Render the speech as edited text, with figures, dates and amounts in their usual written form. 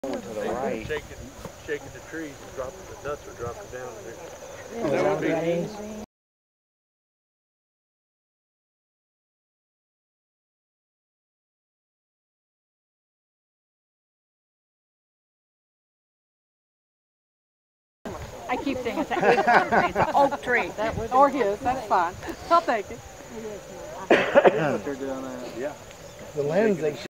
Going to the right. Shaking the trees and dropping the nuts are dropping down in there. That would be I keep saying it's an acorn tree, it's an oak tree. Or his, that's fine. I'll take it. what they're doing. Yeah. The lens they